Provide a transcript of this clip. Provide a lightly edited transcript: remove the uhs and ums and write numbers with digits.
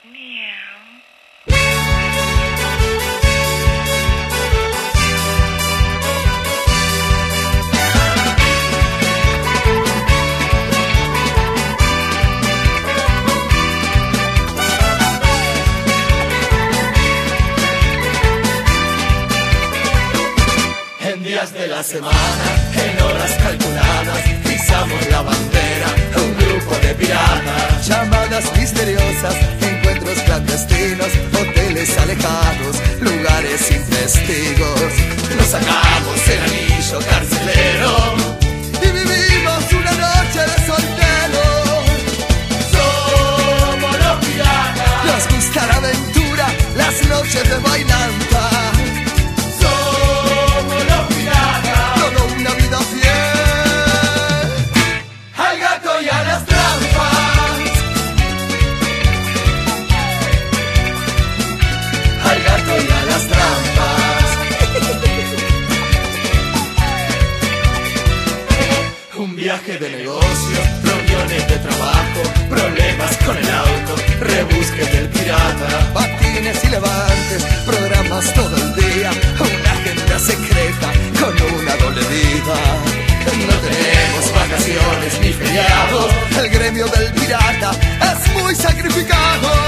En días de la semana, en horas calculadas, izamos la bandera, un grupo de piratas. Llamadas misteriosas, encuentros clandestinos, hoteles alejados, lugares sin testigos. Nos sacamos el anillo carcelero y vivimos una noche de solteros. Somos los piratas. Nos gusta la aventura, las noches de bailanta. Somos los piratas. Todo una vida fiel al gato y a las trampas. Al gato y a las trampas. Un viaje de negocio, reuniones de trabajo, problemas con el auto, rebusques del pirata. Patines y levantes, programas todo el día, una agenda secreta con una doble vida. No tenemos vacaciones ni feriados, el gremio del pirata es muy sacrificado.